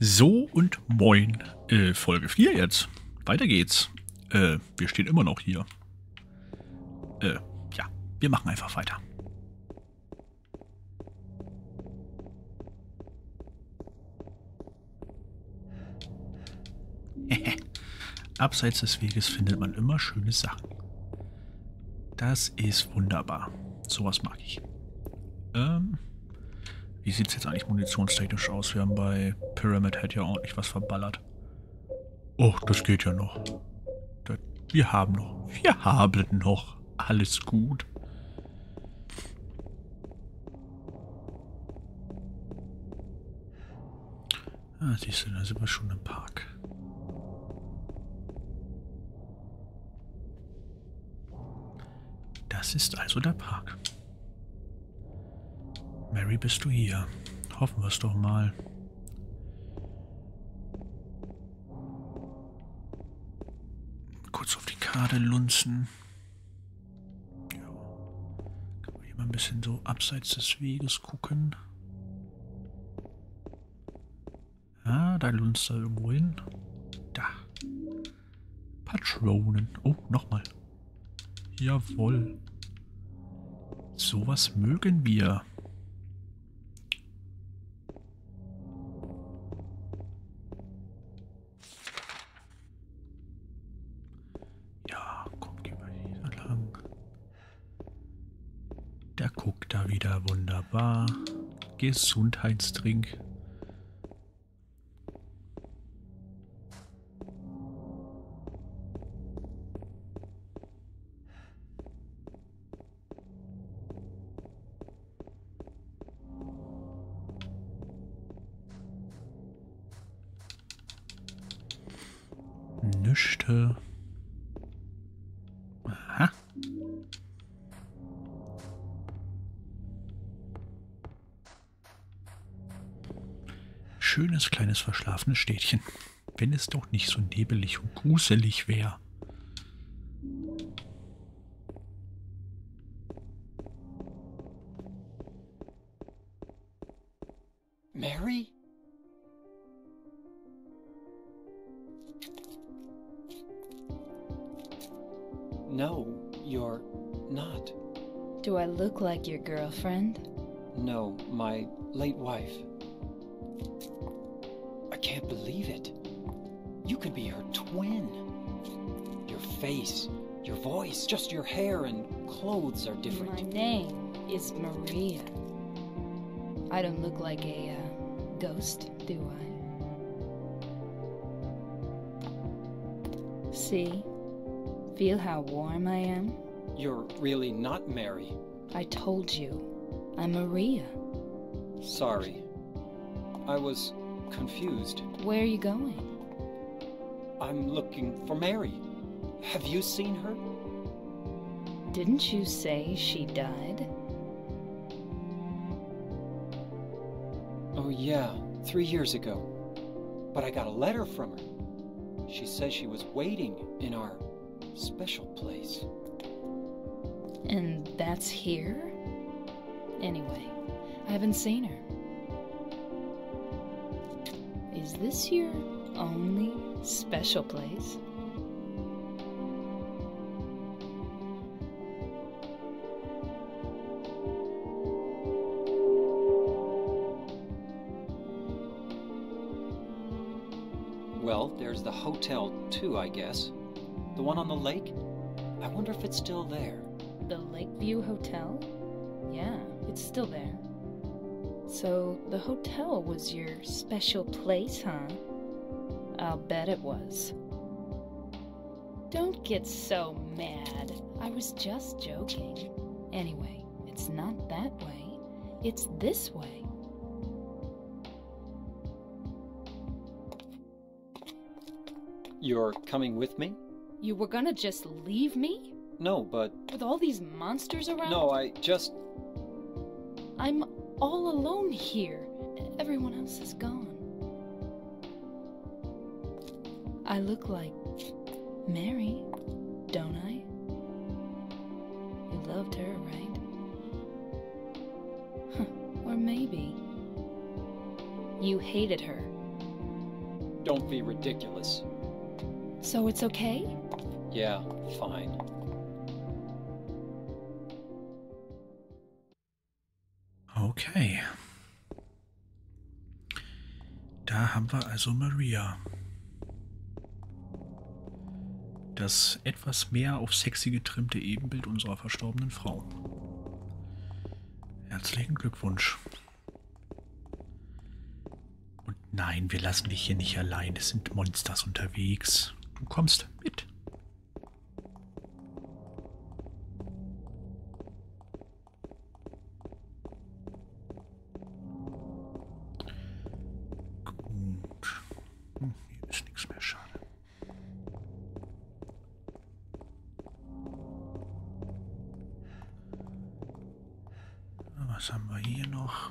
So und moin. Folge 4 jetzt. Weiter geht's. Wir stehen immer noch hier. Ja, wir machen einfach weiter. Abseits des Weges findet man immer schöne Sachen. Das ist wunderbar. Sowas mag ich. Wie sieht es jetzt eigentlich munitionstechnisch aus? Wir haben bei Pyramid Head ja ordentlich was verballert. Oh, das geht ja noch. Wir haben noch. Alles gut. Ah, siehst du, da sind wir schon im Park. Das ist also der Park. Mary, bist du hier? Hoffen wir es doch mal. Kurz auf die Karte lunzen. Ja. Kann man hier mal ein bisschen so abseits des Weges gucken. Ah, da lunzt er irgendwo hin. Da. Patronen. Oh, nochmal. Jawohl. Sowas mögen wir. Ja, komm, gehen wir hier lang. Der guckt da wieder wunderbar. Gesundheitstrink. Nüschte. Aha. Schönes kleines verschlafenes Städtchen. Wenn es doch nicht so nebelig und gruselig wäre. Mary? No, you're not. Do I look like your girlfriend? No, my late wife. I can't believe it. You could be her twin. Your face, your voice, just your hair and clothes are different. My name is Maria. I don't look like a ghost, do I? See? Feel how warm I am? You're really not Mary. I told you, I'm Maria. Sorry. I was confused. Where are you going? I'm looking for Mary. Have you seen her? Didn't you say she died? Oh yeah, 3 years ago. But I got a letter from her. She says she was waiting in our special place. And that's here? Anyway, I haven't seen her. Is this your only special place? Well, there's the hotel too, I guess. The one on the lake? I wonder if it's still there. The Lakeview Hotel? Yeah, it's still there. So, the hotel was your special place, huh? I'll bet it was. Don't get so mad. I was just joking. Anyway, it's not that way. It's this way. You're coming with me? You were gonna just leave me? No, but... With all these monsters around? No, I just... I'm all alone here. Everyone else is gone. I look like Mary, don't I? You loved her, right? Or maybe you hated her. Don't be ridiculous. So it's okay? Yeah, fine. Okay. Da haben wir also Maria. Das etwas mehr auf sexy getrimmte Ebenbild unserer verstorbenen Frau. Herzlichen Glückwunsch. Und nein, wir lassen dich hier nicht allein. Es sind Monsters unterwegs. Du kommst mit. Gut. Hier ist nichts mehr, schade. Was haben wir hier noch?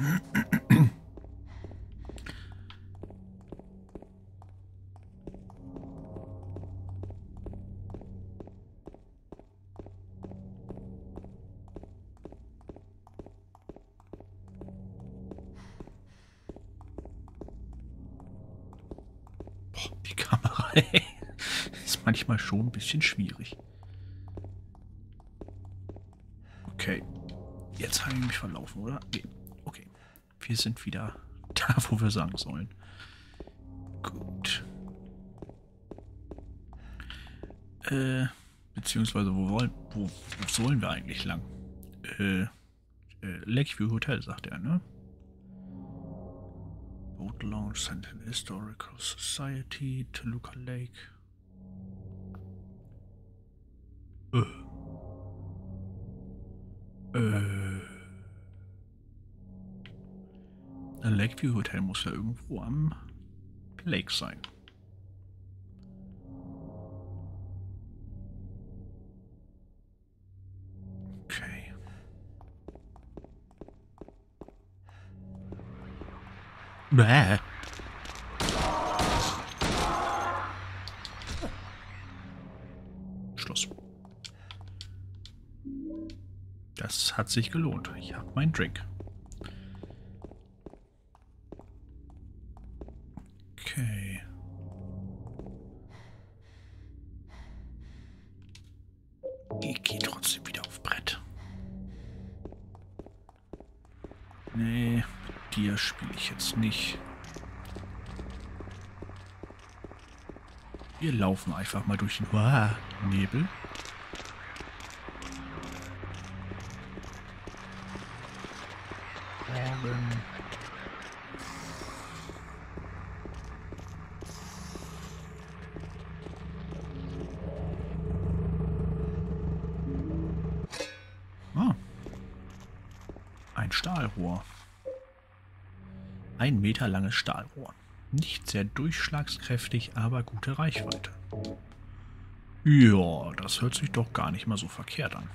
Boah, die Kamera ist manchmal schon ein bisschen schwierig. Okay. Jetzt habe ich mich verlaufen, oder? Nee. Okay. Wir sind wieder da, wo wir sagen sollen. Gut. Beziehungsweise, wo sollen wir eigentlich lang? Lakeview Hotel, sagt er, ne? Boat Lounge, Sentinel Historical Society, Toluca Lake. Ein Lakeview Hotel muss ja irgendwo am Lake sein. Okay. Bäh. Schluss. Das hat sich gelohnt. Ich habe meinen Drink. Okay. Ich gehe trotzdem wieder auf Brett. Nee, mit dir spiele ich jetzt nicht. Wir laufen einfach mal durch den Nebel. Ein Stahlrohr. 1 Meter langes Stahlrohr. Nicht sehr durchschlagskräftig, aber gute Reichweite. Ja, das hört sich doch gar nicht mal so verkehrt an.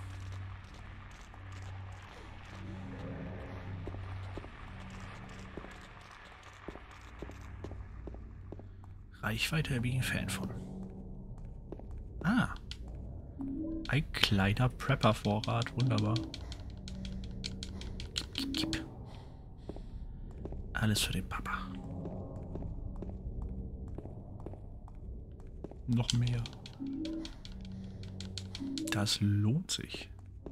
Reichweite bin ich ein Fan von. Ah. Ein kleiner Prepper-Vorrat. Wunderbar. Gib. Alles für den Papa. Noch mehr. Das lohnt sich.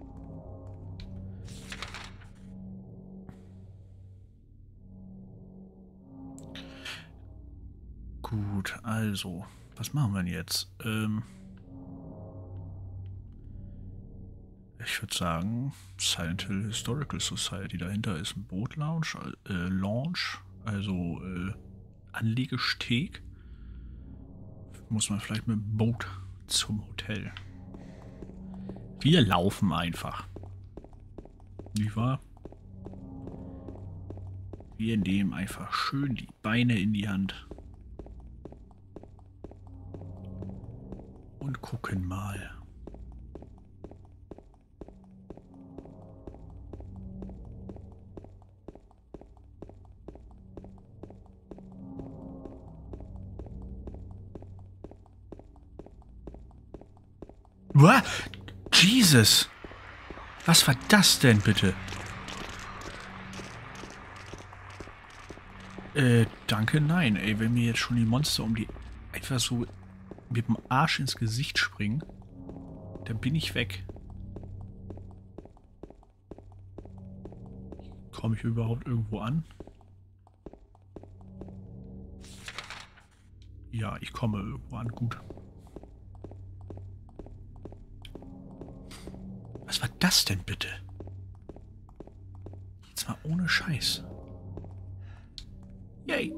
Gut, also, was machen wir denn jetzt? Ich würde sagen, Silent Hill Historical Society. Dahinter ist ein Boat Lounge, also Anlegesteg. Muss man vielleicht mit dem Boot zum Hotel. Wir laufen einfach. Nicht wahr? Wir nehmen einfach schön die Beine in die Hand. Und gucken mal. What? Jesus! Was war das denn bitte? Danke, nein, ey, wenn mir jetzt schon die Monster um die einfach so mit dem Arsch ins Gesicht springen, dann bin ich weg. Komme ich überhaupt irgendwo an? Ja, ich komme irgendwo an, gut. Was war das denn bitte? Jetzt mal ohne Scheiß. Yay!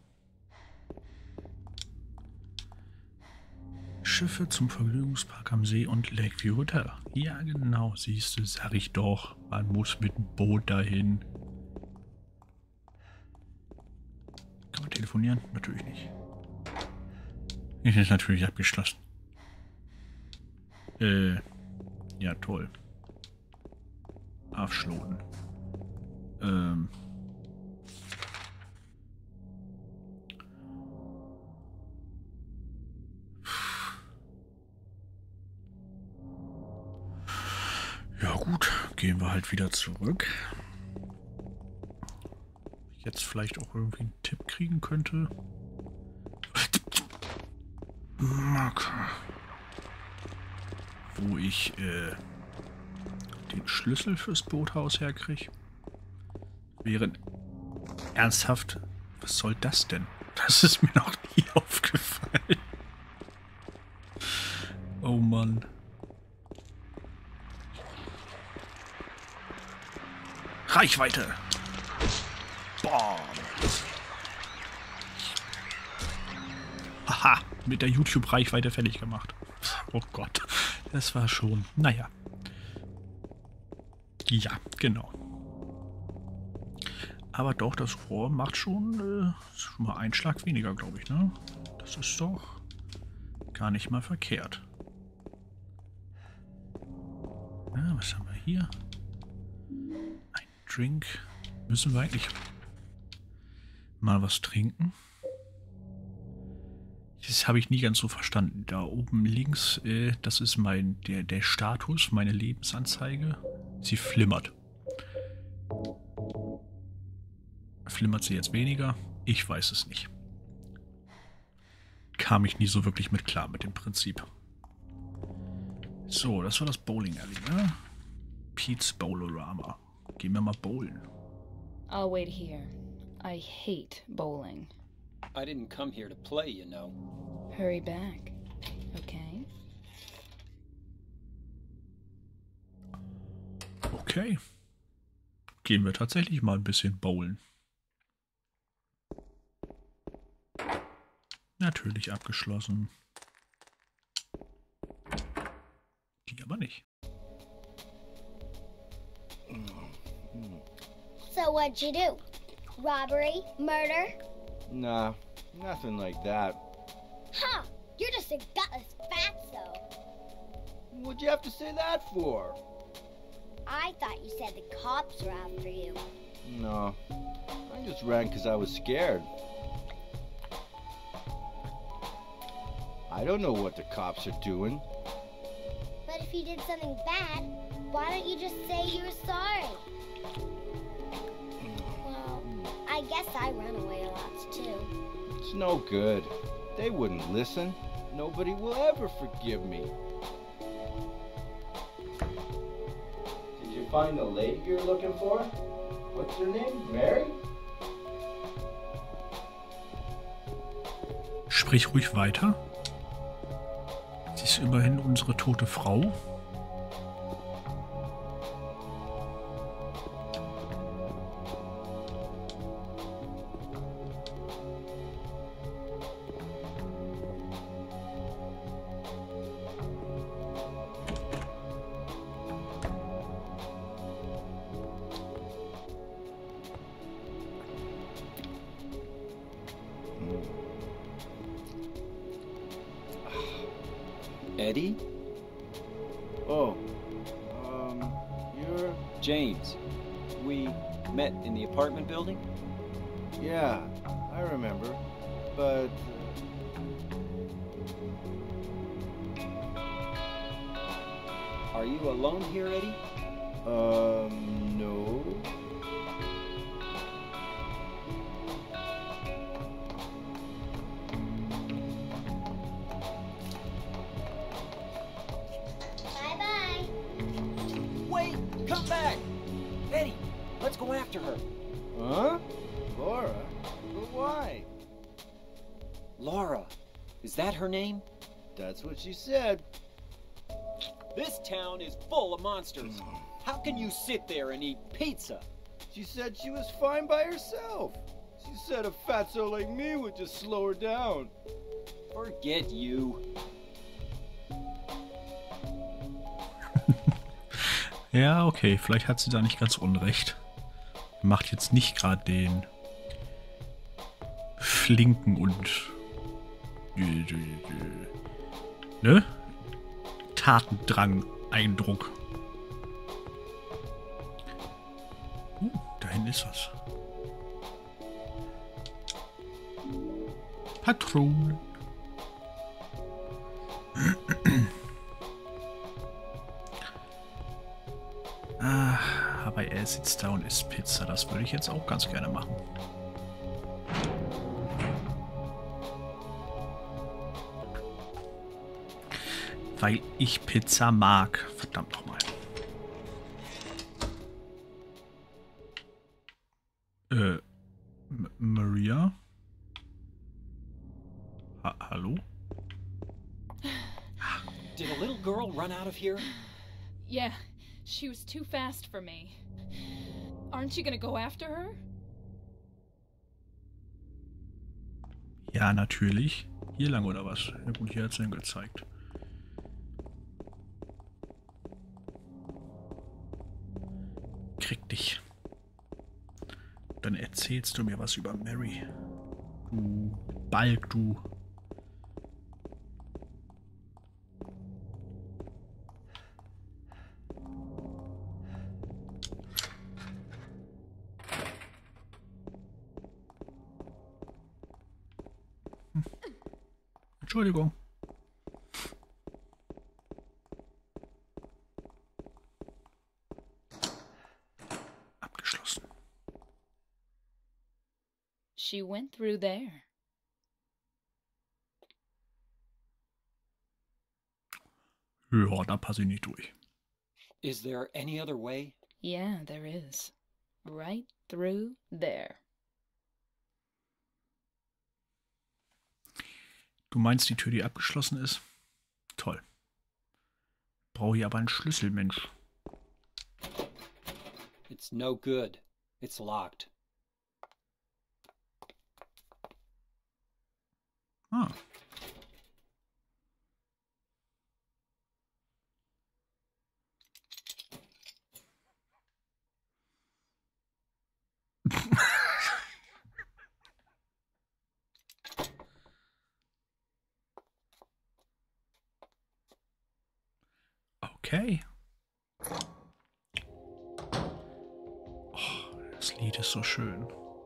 Schiffe zum Vergnügungspark am See und Lakeview Hotel. Ja, genau, siehst du, sag ich doch. Man muss mit dem Boot dahin. Kann man telefonieren? Natürlich nicht. Ist natürlich abgeschlossen. Ja, toll. Aufschloten. Ja gut, gehen wir halt wieder zurück. Jetzt vielleicht auch irgendwie einen Tipp kriegen könnte. Marker. Wo ich den Schlüssel fürs Boothaus herkriege. Wäre ernsthaft, was soll das denn? Das ist mir noch nie aufgefallen. Oh Mann. Reichweite. Boah. Aha, mit der YouTube-Reichweite fertig gemacht. Oh Gott, das war schon, naja. Ja, genau. Aber doch, das Rohr macht schon mal einen Schlag weniger, glaube ich, ne? Das ist doch gar nicht mal verkehrt. Ja, was haben wir hier? Ein Drink. Müssen wir eigentlich mal was trinken? Das habe ich nie ganz so verstanden. Da oben links, das ist der Status, meine Lebensanzeige. Sie flimmert. Flimmert sie jetzt weniger? Ich weiß es nicht. Kam ich nie so wirklich mit klar mit dem Prinzip. So, das war das Bowling Alley, ne? Pete's Bowlerama. Gehen wir mal bowlen. I'll wait here. I hate bowling. I didn't come here to play, you know. Hurry back, okay? Okay. Gehen wir tatsächlich mal ein bisschen bowlen. Natürlich abgeschlossen. Die aber nicht. So what'd you do? Robbery? Murder? Nah, nothing like that. Huh! You're just a gutless fatso. What'd you have to say that for? I thought you said the cops were after you. No, I just ran because I was scared. I don't know what the cops are doing. But if you did something bad, why don't you just say you were sorry? Well, I guess I run away a lot too. It's no good. They wouldn't listen. Nobody will ever forgive me. Did you find the lady you're looking for? What's her name? Mary? Sprich ruhig weiter. Sie ist immerhin unsere tote Frau. Eddie? Oh, you're... James. We met in the apartment building? Yeah, I remember, but... Are you alone here, Eddie? No. come back! Eddie, let's go after her. Huh? Laura? But why? Laura. Is that her name? That's what she said. This town is full of monsters. How can you sit there and eat pizza? She said she was fine by herself. She said a fatso like me would just slow her down. Forget you. Ja, okay, vielleicht hat sie da nicht ganz unrecht. Macht jetzt nicht gerade den flinken und ne? Tatendrang-Eindruck. Da hinten ist was. Patronen. Aber er sitzt da und isst Pizza. Das würde ich jetzt auch ganz gerne machen. Weil ich Pizza mag. Verdammt nochmal. Maria? Hallo? Did a little girl run out of here? Yeah, she was too fast for me. Aren't you gonna go after her? Ja, natürlich. Hier lang oder was? Ja gut, hier hat sie ihn gezeigt. Krieg dich. Dann erzählst du mir was über Mary. Du Balk, du. Entschuldigung. Abgeschlossen. She went through there. Ja, da passe ich nicht durch. Is there any other way? Yeah, there is. Right through there. Du meinst die Tür, die abgeschlossen ist? Toll. Brauche ich aber einen Schlüssel, Mensch. It's no good. It's locked. Ah. Okay. Oh, das Lied ist so schön.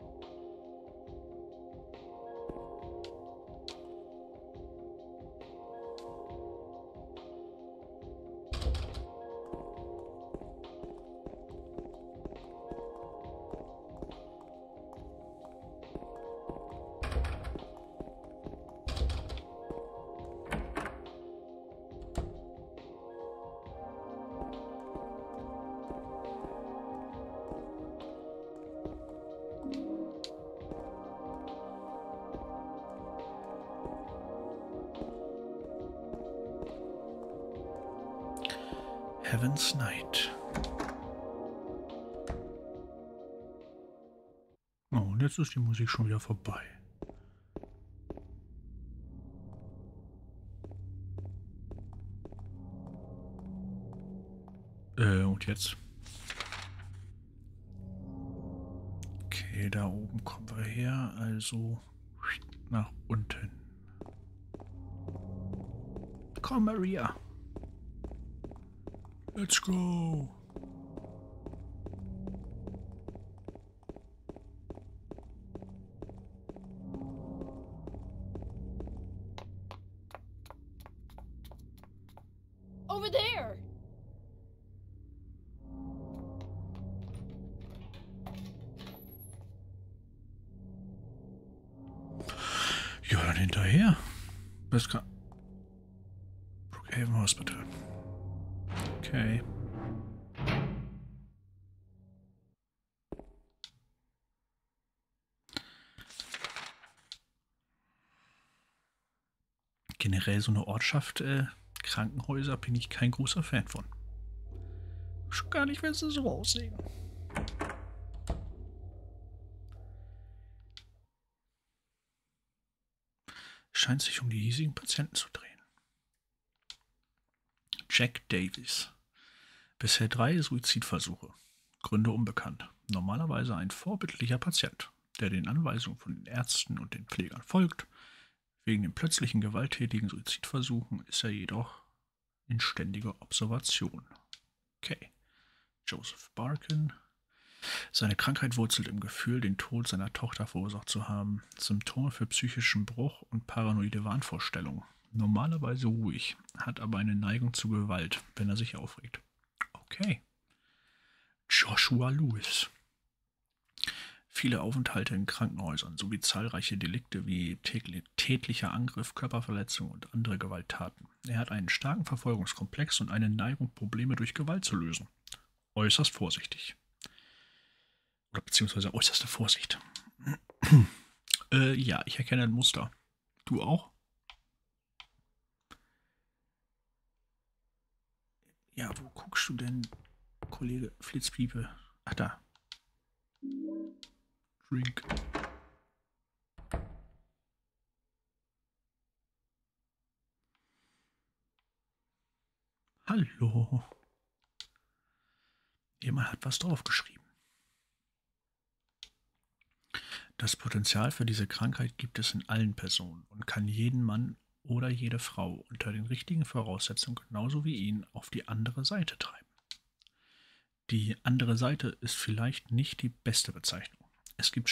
Heaven's Night. Oh, und jetzt ist die Musik schon wieder vorbei. Und jetzt? Okay, da oben kommen wir her, also nach unten. Komm, Maria. Let's go. Over there! Ja, dann hinterher. Das kann... Brookhaven Hospital. Okay. Generell so eine Ortschaft, Krankenhäuser, bin ich kein großer Fan von. Schon gar nicht, wenn sie so aussehen. Scheint sich um die hiesigen Patienten zu drehen. Jack Davis. Bisher 3 Suizidversuche. Gründe unbekannt. Normalerweise ein vorbildlicher Patient, der den Anweisungen von den Ärzten und den Pflegern folgt. Wegen den plötzlichen gewalttätigen Suizidversuchen ist er jedoch in ständiger Observation. Okay. Joseph Barkin. Seine Krankheit wurzelt im Gefühl, den Tod seiner Tochter verursacht zu haben. Symptome für psychischen Bruch und paranoide Wahnvorstellungen. Normalerweise ruhig, hat aber eine Neigung zu Gewalt, wenn er sich aufregt. Okay. Joshua Lewis. Viele Aufenthalte in Krankenhäusern sowie zahlreiche Delikte wie tätlicher Angriff, Körperverletzung und andere Gewalttaten. Er hat einen starken Verfolgungskomplex und eine Neigung, Probleme durch Gewalt zu lösen. Äußerst vorsichtig. Oder beziehungsweise äußerste Vorsicht. Ja, ich erkenne ein Muster. Du auch? Ja, wo guckst du denn, Kollege Flitzpiepe? Ach, da. Drink. Hallo. Jemand hat was draufgeschrieben. Das Potenzial für diese Krankheit gibt es in allen Personen und kann jeden Mann oder jede Frau unter den richtigen Voraussetzungen genauso wie ihn auf die andere Seite treiben. Die andere Seite ist vielleicht nicht die beste Bezeichnung. Es gibt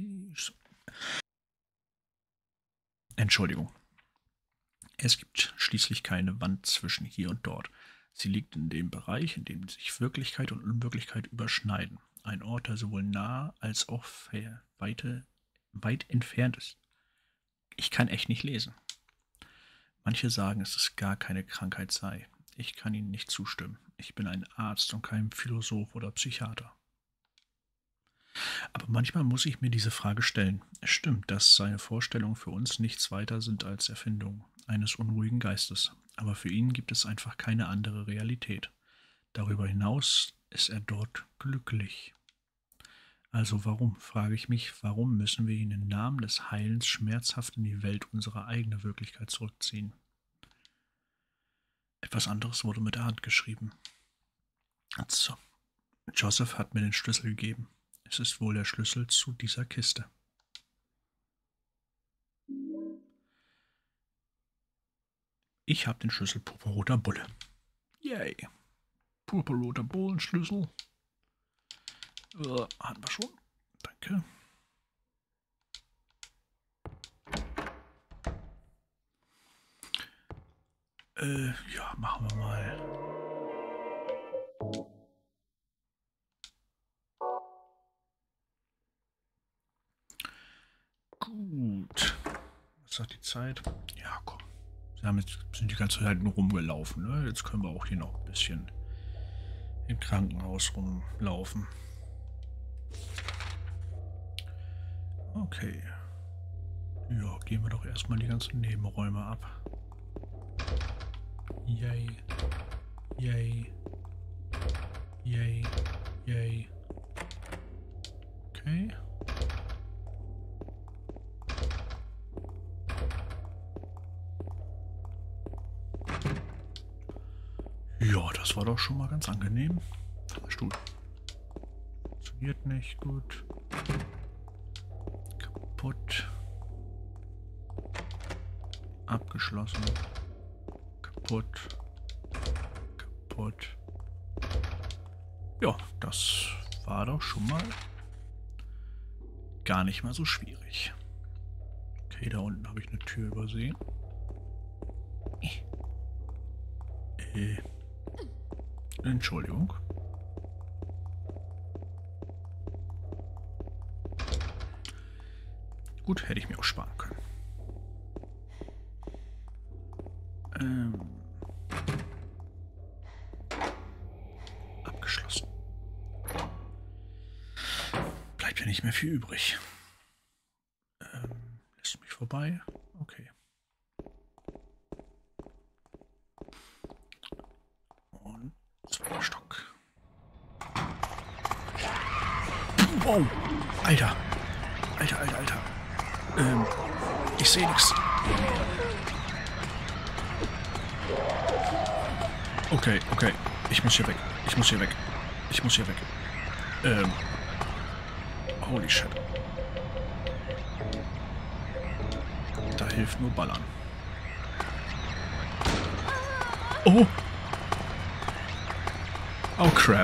schließlich keine Wand zwischen hier und dort. Sie liegt in dem Bereich, in dem sich Wirklichkeit und Unwirklichkeit überschneiden. Ein Ort, der sowohl nah als auch weit entfernt ist. Ich kann echt nicht lesen. Manche sagen, dass es gar keine Krankheit sei. Ich kann ihnen nicht zustimmen. Ich bin ein Arzt und kein Philosoph oder Psychiater. Aber manchmal muss ich mir diese Frage stellen. Es stimmt, dass seine Vorstellungen für uns nichts weiter sind als Erfindungen eines unruhigen Geistes. Aber für ihn gibt es einfach keine andere Realität. Darüber hinaus ist er dort glücklich. Also warum, frage ich mich, warum müssen wir ihn im Namen des Heilens schmerzhaft in die Welt unserer eigenen Wirklichkeit zurückziehen? Etwas anderes wurde mit der Hand geschrieben. So. Joseph hat mir den Schlüssel gegeben. Es ist wohl der Schlüssel zu dieser Kiste. Ich habe den Schlüssel purpurroter Bulle. Yay. Purpurroter Bullenschlüssel. Hatten wir schon. Danke. Ja, machen wir mal. Gut. Was sagt die Zeit? Ja, komm. Sind die ganze Zeit nur rumgelaufen, ne? Jetzt können wir auch hier noch ein bisschen im Krankenhaus rumlaufen. Okay. Ja, gehen wir doch erstmal die ganzen Nebenräume ab. Yay. Yay. Yay. Yay. Okay. Ja, das war doch schon mal ganz angenehm. Stuhl. Funktioniert nicht gut. Kaputt. Abgeschlossen. Kaputt. Kaputt. Ja, das war doch schon mal gar nicht mal so schwierig. Okay, da unten habe ich eine Tür übersehen. Entschuldigung. Gut, hätte ich mir auch sparen können. Abgeschlossen. Bleibt ja nicht mehr viel übrig. Lässt mich vorbei. Okay. Oh, Alter. Alter. Ich sehe nichts. Okay. Ich muss hier weg. Holy shit. Da hilft nur Ballern. Oh. Oh, crap.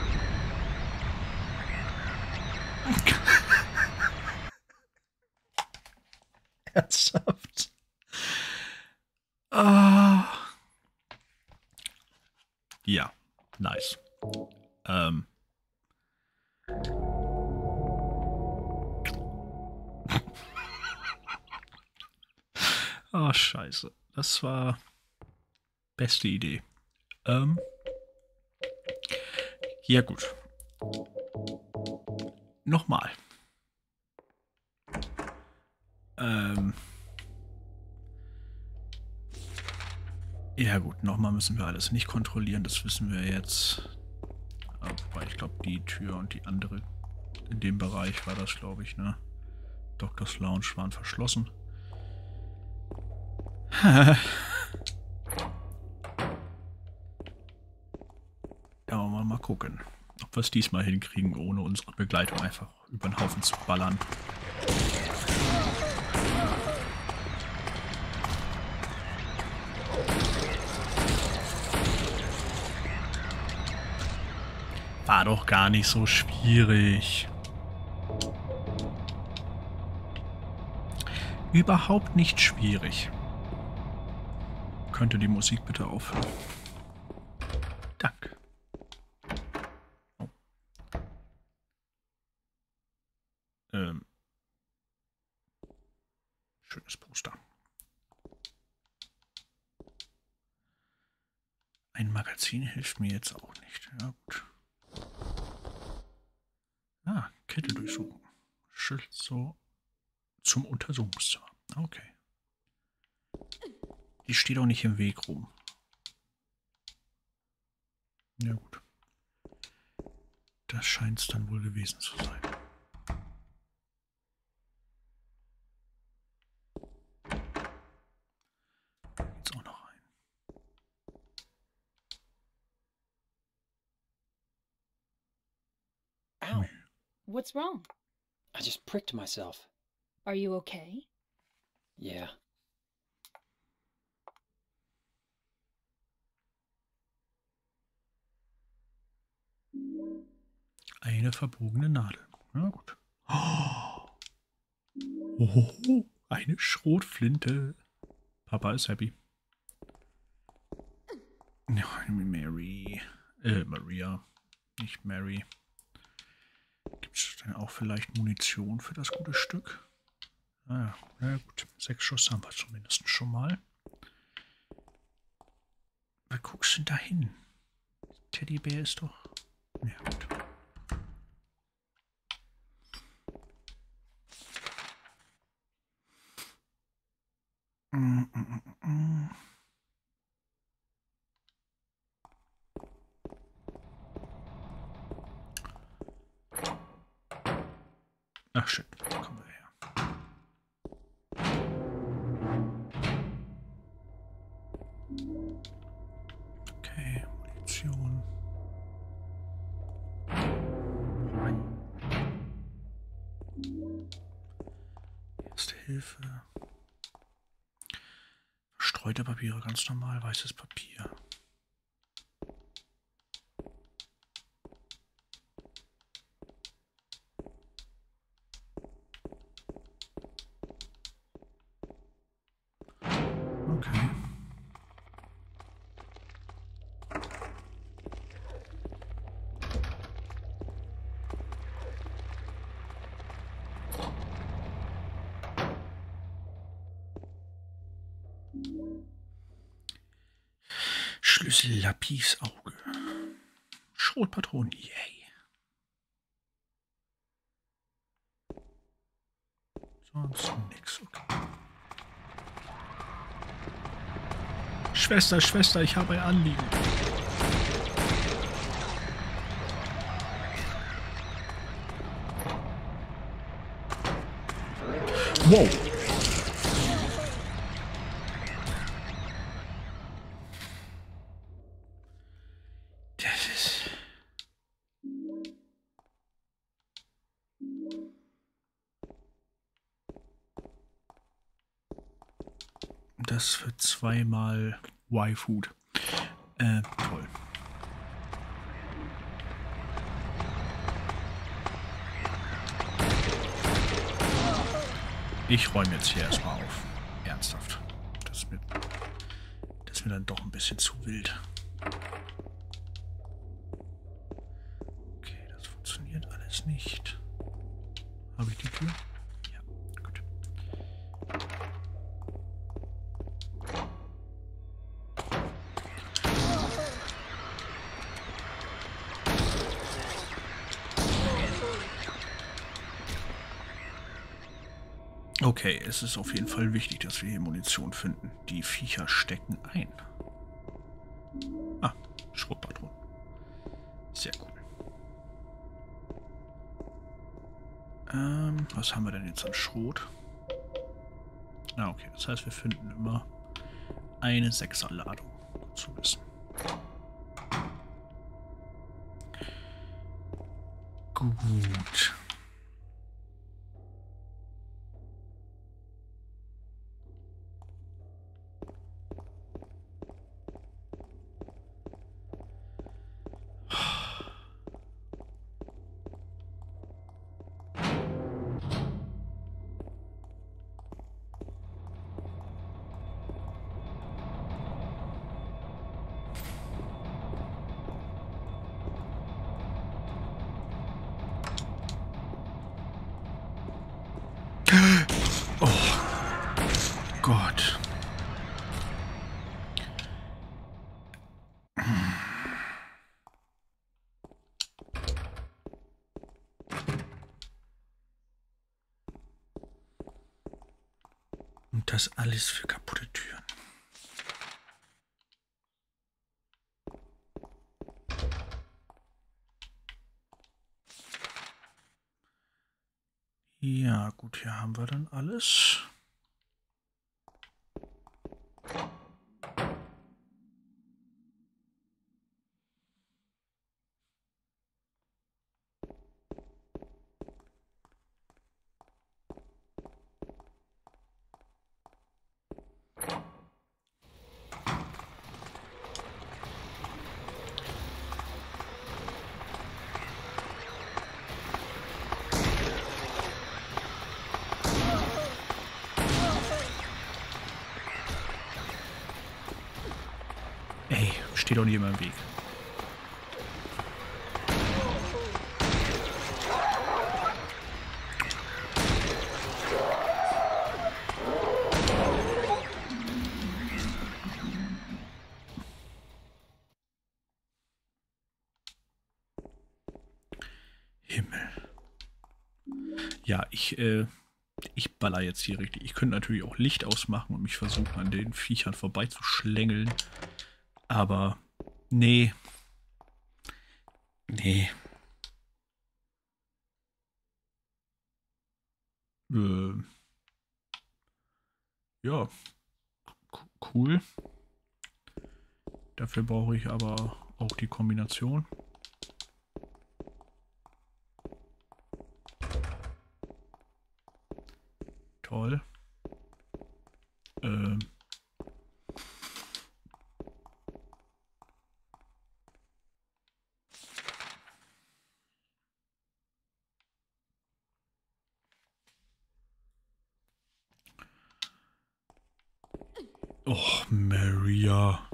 Ernsthaft? Ah. Ja, nice. Oh, scheiße. Das war beste Idee. Ja, gut. Nochmal. Ja gut, nochmal müssen wir alles nicht kontrollieren, das wissen wir jetzt. Aber ich glaube, die Tür und die andere in dem Bereich war das, glaube ich, ne? Doctor's Lounge waren verschlossen. Ja, mal gucken, ob wir es diesmal hinkriegen, ohne unsere Begleitung einfach über den Haufen zu ballern. War doch gar nicht so schwierig. Überhaupt nicht schwierig. Könnte die Musik bitte aufhören? Danke. Oh. Schönes Poster. Ein Magazin hilft mir jetzt auch nicht. Ja, gut. Ah, Kittel durchsuchen. Schild so zum Untersuchungszimmer. Okay. Die steht auch nicht im Weg rum. Ja gut. Das scheint es dann wohl gewesen zu sein. Jetzt auch noch rein. Ow. What's wrong? I just pricked myself. Are you okay? Yeah. Eine verbogene Nadel. Na gut. Oh, eine Schrotflinte. Papa ist happy. Ja, Maria. Nicht Mary. Gibt es denn auch vielleicht Munition für das gute Stück? Ah, na gut. 6 Schuss haben wir zumindest schon mal. Was guckst du denn da hin? Teddybär ist doch... Ja, gut. Ach shit, da kommen wir her. Okay, Munition. Erste Hilfe. Verstreute Papiere, ganz normal, weißes Papier. Okay. Schlüssel, Lapis, Auge. Schrotpatronen, yay. Sonst nix, okay. Schwester, ich habe ein Anliegen. Wow. Das ist... Das für zweimal Y-Food. Toll. Ich räume jetzt hier erstmal auf. Ernsthaft. Das ist mir dann doch ein bisschen zu wild. Okay, das funktioniert alles nicht. Habe ich die Tür? Ja, gut. Okay, es ist auf jeden Fall wichtig, dass wir hier Munition finden. Die Viecher stecken ein. Ah, Schrotpatronen. Sehr cool. Was haben wir denn jetzt an Schrot? Ah, okay. Das heißt, wir finden immer eine 6er-Ladung. Gut zu wissen. Gut. Oh Gott. Und das alles für kaputte Türen. Ja, gut, hier haben wir dann alles. Ey, steht doch nicht immer im Weg. Himmel. Ja, ich baller jetzt hier richtig. Ich könnte natürlich auch Licht ausmachen und mich versuchen, an den Viechern vorbeizuschlängeln. Aber nee. Nee. Ja. Cool. Dafür brauche ich aber auch die Kombination. Toll. Och, Maria.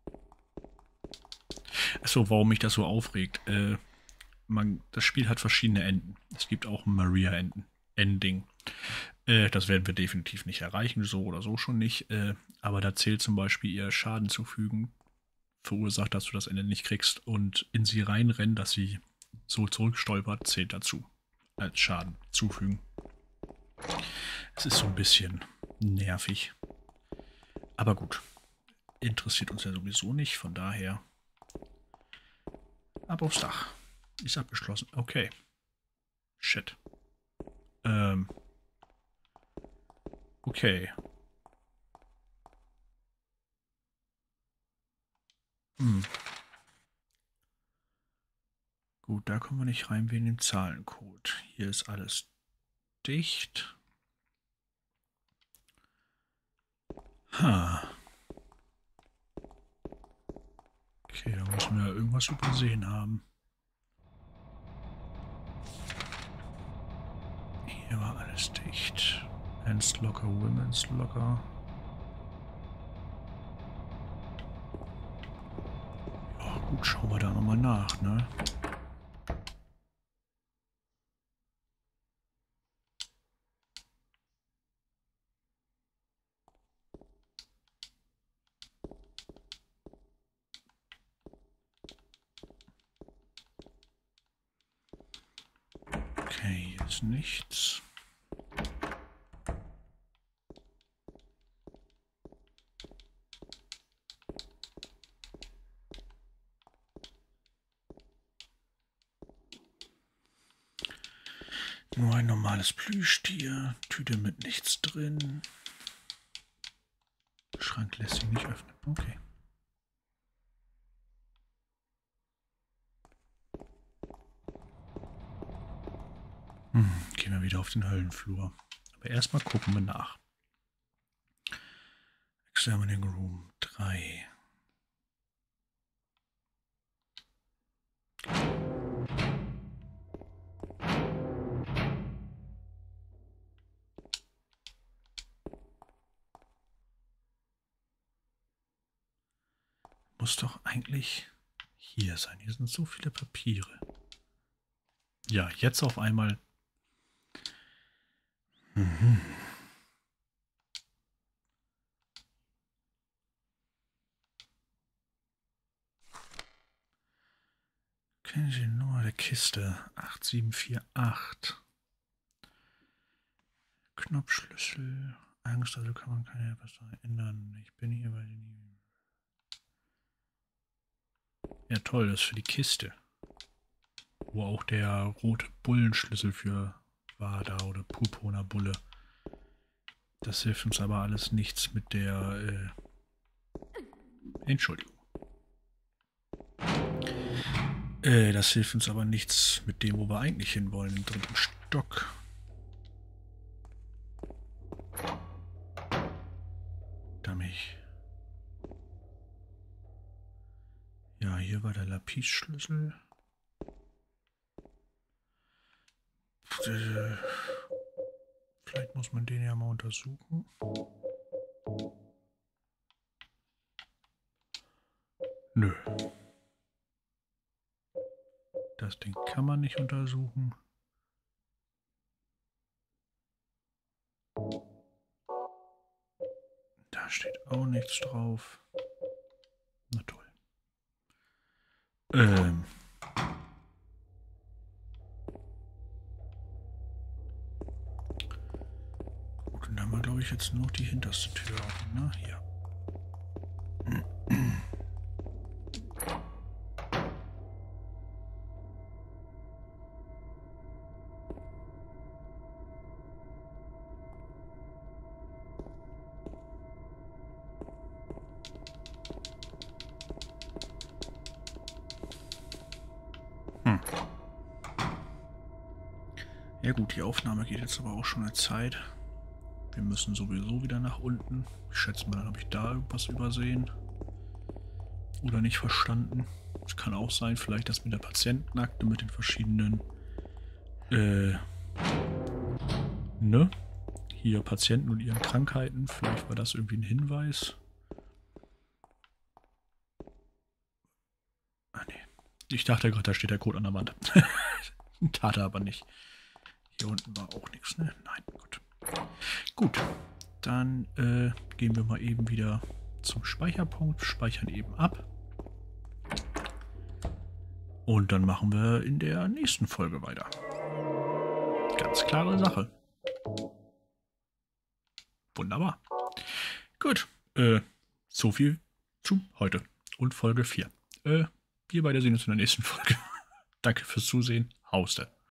Achso, warum mich das so aufregt. Das Spiel hat verschiedene Enden. Es gibt auch ein Maria-Ending. Das werden wir definitiv nicht erreichen, so oder so schon nicht. Aber da zählt zum Beispiel ihr Schaden zufügen, verursacht, dass du das Ende nicht kriegst und in sie reinrennen, dass sie so zurückstolpert, zählt dazu. Als Schaden zufügen. Es ist so ein bisschen nervig. Aber gut. Interessiert uns ja sowieso nicht, von daher. Ab aufs Dach. Ist abgeschlossen. Okay. Shit. Okay. Gut, da kommen wir nicht rein wegen dem Zahlencode. Hier ist alles dicht. Ha. Okay, da müssen wir irgendwas übersehen haben. Hier war alles dicht. Men's Locker, Women's Locker. Ja, gut, schauen wir da nochmal nach, ne? Okay, hier ist nichts. Nur ein normales Plüschtier, Tüte mit nichts drin. Schrank lässt sich nicht öffnen. Okay. Gehen wir wieder auf den Höllenflur. Aber erstmal gucken wir nach. Examining Room 3. Muss doch eigentlich hier sein. Hier sind so viele Papiere. Ja, jetzt auf einmal. Kennen Sie die Nummer der Kiste? 8748. Knopfschlüssel. Angst, also kann man keine was daran ändern. Ich bin hier bei den. Ja toll, das ist für die Kiste. Wo auch der rote Bullenschlüssel für war da oder Purpurner Bulle. Das hilft uns aber alles nichts mit der Entschuldigung. Das hilft uns aber nichts mit dem, wo wir eigentlich hinwollen, im 3. Stock. Dammig. Ja, hier war der Lapis-Schlüssel. Vielleicht muss man den ja mal untersuchen. Nö. Das Ding kann man nicht untersuchen. Da steht auch nichts drauf. Na toll. Gut, und dann haben wir, glaube ich, jetzt nur die hinterste Tür offen, ne? Hier. Ja gut, die Aufnahme geht jetzt aber auch schon eine Zeit. Wir müssen sowieso wieder nach unten. Ich schätze mal, dann habe ich da irgendwas übersehen. Oder nicht verstanden. Es kann auch sein, vielleicht das mit der Patientenakte, mit den verschiedenen ne? Hier Patienten und ihren Krankheiten. Vielleicht war das irgendwie ein Hinweis. Ah ne. Ich dachte gerade, da steht der Code an der Wand. Tat er aber nicht. Hier unten war auch nichts, ne? Nein, gut. Gut, dann gehen wir mal eben wieder zum Speicherpunkt, speichern eben ab. Und dann machen wir in der nächsten Folge weiter. Ganz klare Sache. Wunderbar. Gut, so viel zu heute und Folge 4. Wir beide sehen uns in der nächsten Folge. Danke fürs Zusehen. Hauste.